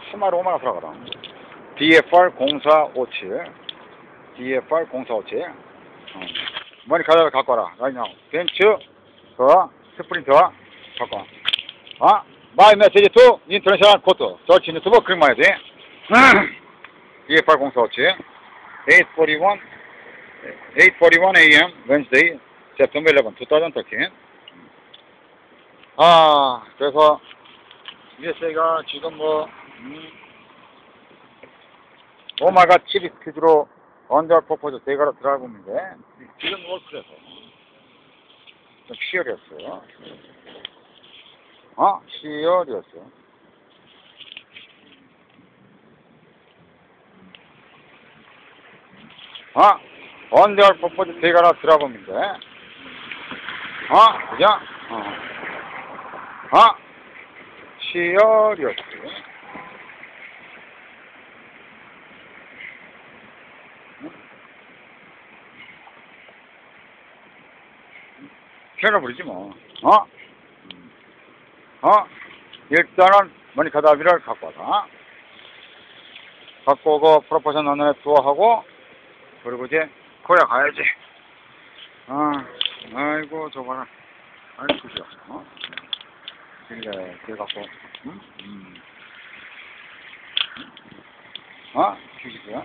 스마로 오마가 들어가라. DFR 0457. DFR 0457. 머니 가져다 갖고 와라. 라이나. 벤츠, 스프린터, 갖고 와. 마이 메시지 투 인터내셔널 코트. 저치 유튜브 그림 봐야 돼. DFR 0457. 8:41 a.m. Wednesday, September 11, 2013. 그래서 USA가 지금 오마가 칩이 퀴즈로 언더 퍼포즈 대가로 들어가고 있는데 지금 월클에서 좀 시열이었어요. 시열이었어요. 언더 퍼포즈 대가로 들어가고 있는데 그냥 시열이었어요. 피아노 부르지 뭐. 일단은 머니 가다비를 갖고 와라. 갖고 오고 프로포션 원에 투어하고 그리고 이제 코리아 가야지. 아이고 저봐라. 아이고 그죠. 그래 갖고 휴식이야.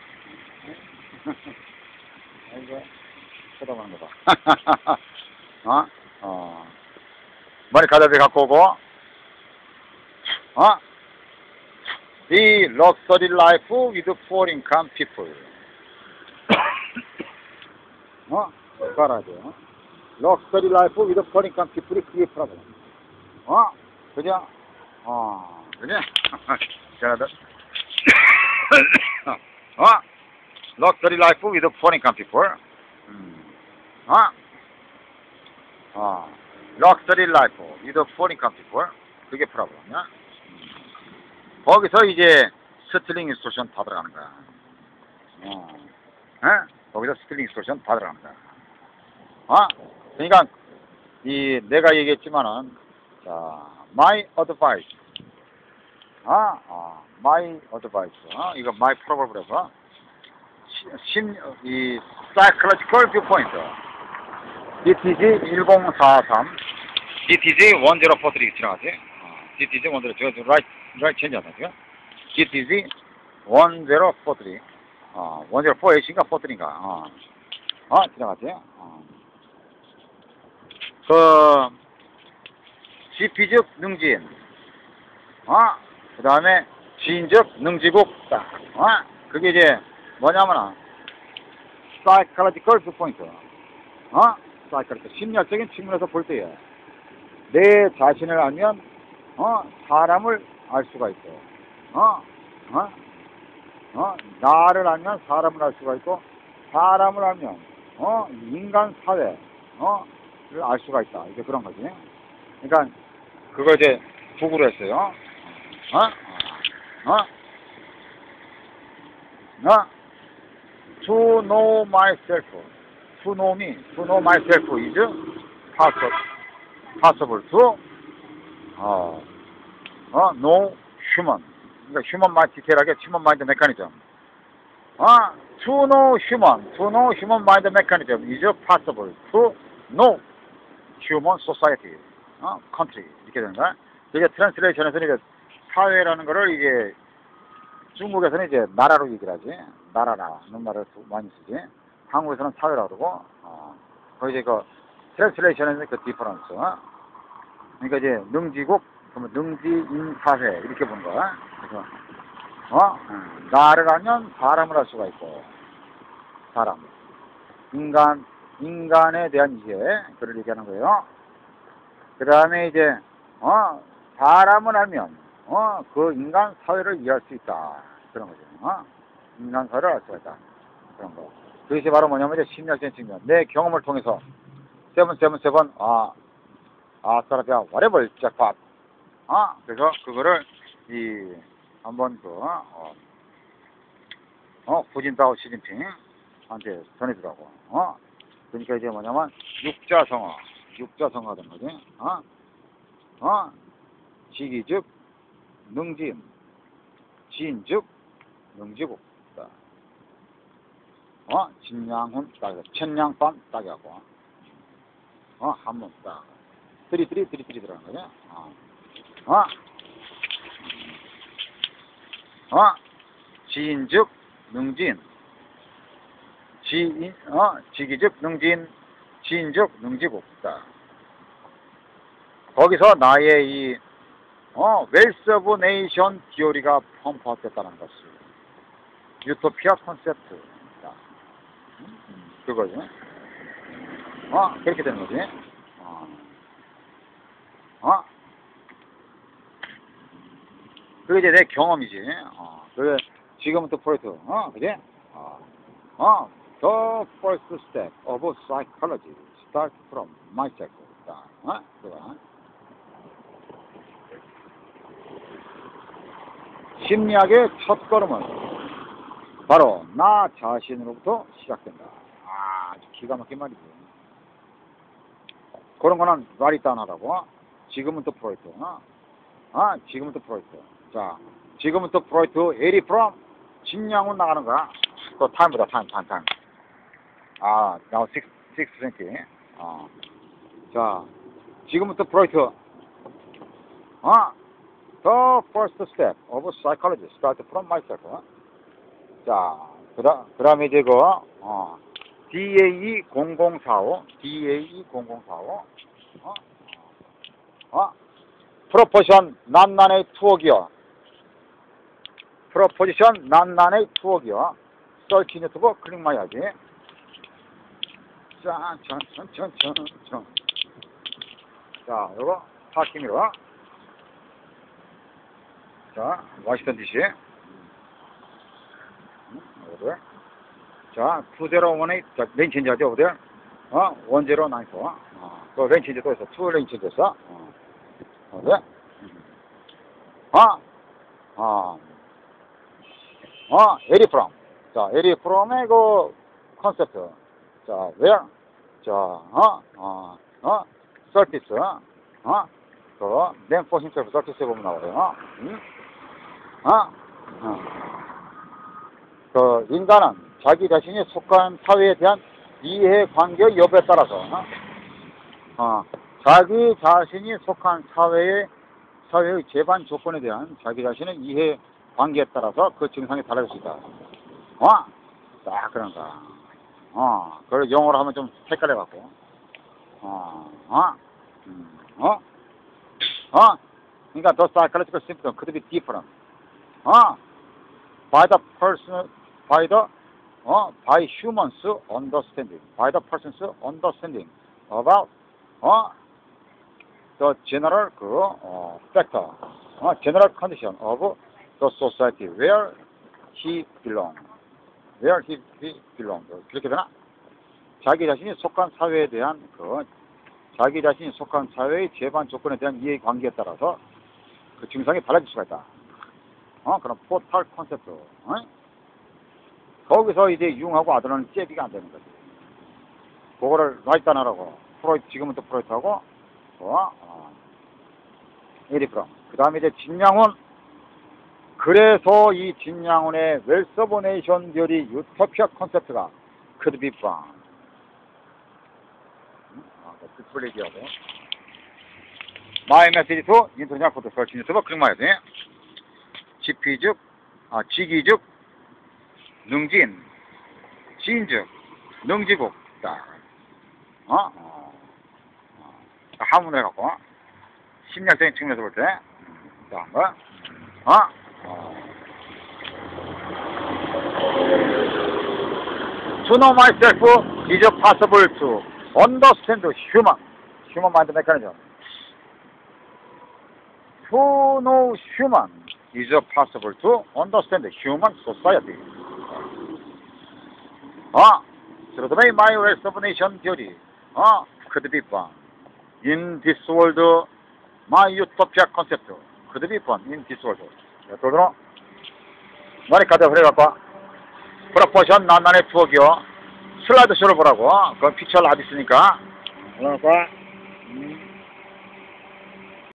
아이고 쳐다보는 거다. 머리 가다비 갖고 오고, The luxury life with poor income people. 깔아야 돼요. Luxury life with poor income people이 그게 프로그램. 그죠? 그래? 잘하다. Luxury life with poor income people. 럭셔리 라이프 위드 포린 컴피플 그게 프로그램이야. 거기서 이제 스틸링 인스톨션 다 들어가는 거야. 거기서 스틸링 인스톨션 다 들어가는 거야. 그러니까 이 내가 얘기했지만은 자 my advice my advice 이거 my 프로그램에서 이 psychological viewpoint DTG 1043 DTG 1043 지나가지. DTG 1043 right change 하다 지금. DTG 1043 1048인가 43인가 지나가지. 지피적 능진 그 다음에 지인적 능지국 그게 이제 뭐냐면은 psychological viewpoint 심리학적인 측면에서 볼 때에 내 자신을 알면 사람을 알 수가 있어. 나를 알면 사람을 알 수가 있고 사람을 알면 인간 사회를 알 수가 있다. 이제 그런 거지. 그러니까 그거 이제 북으로 했어요. To know myself. To know me, to know myself is possible to know human. 그러니까 human mind 디테일하게 human mind mechanism. To know human mind mechanism is possible to know human society, country 이렇게 되는 거야. 이게 트랜스레이션에서는 이제 사회라는 거를 이게 중국에서는 이제 나라로 얘기를 하지. 나라라는 말을 많이 쓰지. 한국에서는 사회라고 그러고, 거기 이제 그, 트랜스레이션에는 그 디퍼런스. 그러니까 이제, 능지국, 그러면 능지인사회, 이렇게 보는 거야. 그래서, 나를 알면 사람을 알 수가 있고, 사람. 인간에 대한 이해, 그걸 얘기하는 거예요. 그 다음에 이제, 사람을 알면, 그 인간 사회를 이해할 수 있다. 그런 거죠. 인간 사회를 알 수가 있다. 그런 거. 그것이 바로 뭐냐면 이제 심리학적인 측면. 내 경험을 통해서 777 아싸라비아 whatever 잭팟. 그래서 그거를 한번 후진타오 시진핑한테 전해주라고. 그러니까 이제 뭐냐면 육자성어가 된 거지. 지기즉 능진 지인즉 능지국. 진양훈 딱 천냥밤 딱 하고 한번 딱 드리 들어가는 거죠. 지인즉 능진 지기즉 능진 지인즉 능지국. 딱 거기서 나의 이 웰스 오브 네이션 디오리가 펌프아웃됐다는 것을 유토피아 콘셉트 그거죠. 그렇게 되는 거지. 그게 이제 내 경험이지. 그게 지금부터 프로젝트, 그지? The first step of psychology start from myself. 그거. 심리학의 첫 걸음은 바로 나 자신으로부터 시작된다. 아주 기가 막힌 말이지. 그런 거는 라이트 안 하라고. 지금부터 프로젝트. 지금부터 프로젝트. 자, 지금부터 프로젝트 에리 프롬 진양훈 나가는 거야. 그 타임보다 타임. now 6:20. 자, 지금부터 프로젝트. The first step of psychology start from myself. 자, 그 다음에 이제 DAE0045, 프로포션 난난의 투어기어, 서치 유튜브 클릭만 해야지. 자, 요거 파킹이로. 자, 워싱턴 DC. 자, 201, 자, 레인 체인지하죠, 어디? 1094. 그 레인 체인지 또 있어. 2 레인 체인지 있어. 어디? 에리 프롬. 자, 에리 프롬의 그 컨셉트. 자, where? 자, 서티스. 그, man for himself 서티스에 보면 나와요. 그 인간은 자기 자신이 속한 사회에 대한 이해관계 여부에 따라서 자기 자신이 속한 사회의 재반 조건에 대한 자기 자신의 이해관계에 따라서 그 증상이 달라질 수 있다. 딱 그런가. 그걸 영어로 하면 좀 헷갈려갖고. 그러니까 the psychological symptom could be different. by the person, by humans understanding, by the person's understanding about the general factor, general condition of the society where he belongs. 그렇게 되나? 자기 자신이 속한 사회에 대한 자기 자신이 속한 사회의 재반 조건에 대한 이해관계에 따라서 그 증상이 달라질 수가 있다. 그럼 포탈 컨셉트. 거기서 이제 융하고 아들은 잽이가 안 되는 거지. 그거를 라이트 안 하라고. 지금부터 프로젝트하고, 에리 프롬. 그 다음에 이제 진양훈. 그래서 이 진양훈의 웰스 오브 네이션 듀리 유토피아 컨셉트가 could be found. 그 얘기하고. 마이 메시지 투 인터넷 포토 설치 유튜브 클릭만 해야 돼. 지기즉, 능진, 지인즉, 능지국, 딱. 하문해갖고, 심리학적인 측면에서 볼 때, 자, To know myself is possible to understand human mind mechanism. To know human is possible to understand human society. So the way my West of nation theory could be found in this world, my utopia concept could be found in this world. 그러므로 많이 가자 그래갖고 프로포션 난난의 투어기요 슬라이드 쇼를 보라고. 그건 피처를 아주 있으니까 그러니까